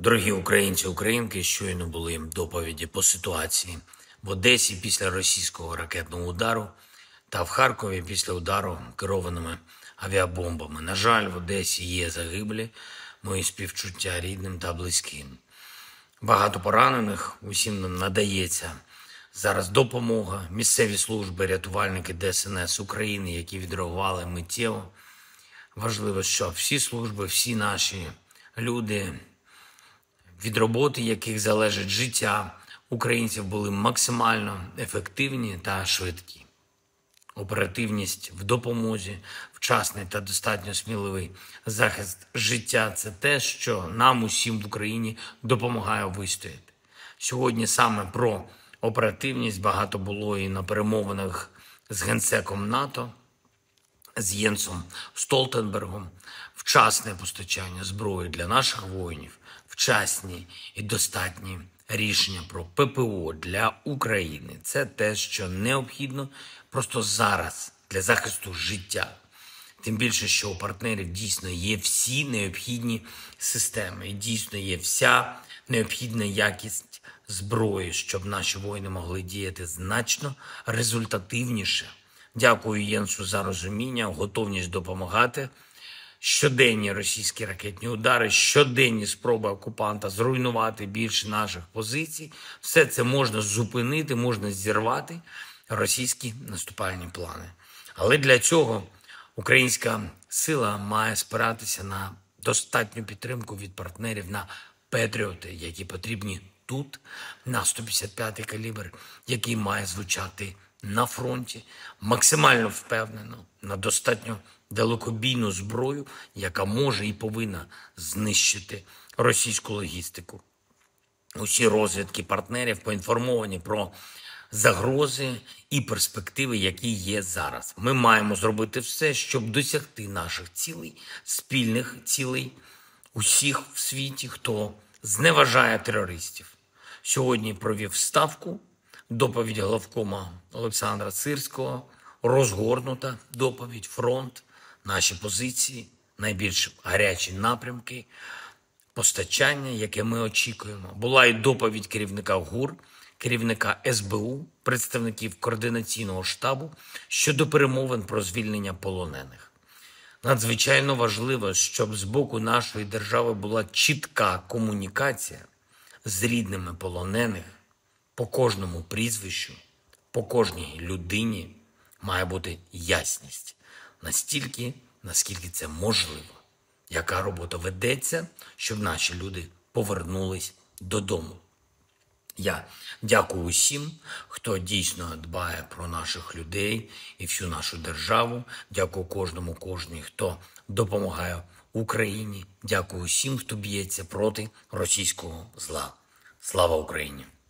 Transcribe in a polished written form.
Дорогі українці, українки, щойно були доповіді по ситуації в Одесі після російського ракетного удару та в Харкові після удару керованими авіабомбами. На жаль, в Одесі є загиблі, мої співчуття рідним та близьким. Багато поранених, усім нам надається зараз допомога. Місцеві служби, рятувальники ДСНС України, які відреагували миттєво. Важливо, щоб всі служби, всі наші люди, від роботи яких залежить життя українців, були максимально ефективні та швидкі. Оперативність в допомозі, вчасний та достатньо сміливий захист життя – це те, що нам усім в Україні допомагає вистояти. Сьогодні саме про оперативність багато було і на перемовинах з генсеком НАТО, з Єнсом Столтенбергом. Вчасне постачання зброї для наших воїнів, вчасні і достатні рішення про ППО для України – це те, що необхідно просто зараз для захисту життя. Тим більше, що у партнерів дійсно є всі необхідні системи і дійсно є вся необхідна якість зброї, щоб наші воїни могли діяти значно результативніше. Дякую Єнсу за розуміння, готовність допомагати. Щоденні російські ракетні удари, щоденні спроби окупанта зруйнувати більше наших позицій. Все це можна зупинити, можна зірвати російські наступальні плани. Але для цього українська сила має спиратися на достатню підтримку від партнерів, на патріоти, які потрібні тут, на 155-й калібр, який має звучати на фронті, максимально впевнено, на достатньо далекобійну зброю, яка може і повинна знищити російську логістику. Усі розвідки партнерів поінформовані про загрози і перспективи, які є зараз. Ми маємо зробити все, щоб досягти наших цілей, спільних цілей усіх в світі, хто зневажає терористів. Сьогодні провів ставку, доповідь главкома Олександра Сирського, розгорнута доповідь, фронт, наші позиції, найбільш гарячі напрямки, постачання, яке ми очікуємо. Була і доповідь керівника ГУР, керівника СБУ, представників координаційного штабу щодо перемовин про звільнення полонених. Надзвичайно важливо, щоб з боку нашої держави була чітка комунікація з рідними полонених. По кожному прізвищу, по кожній людині має бути ясність. Настільки, наскільки це можливо. Яка робота ведеться, щоб наші люди повернулись додому. Я дякую усім, хто дійсно дбає про наших людей і всю нашу державу. Дякую кожній, хто допомагає Україні. Дякую усім, хто б'ється проти російського зла. Слава Україні!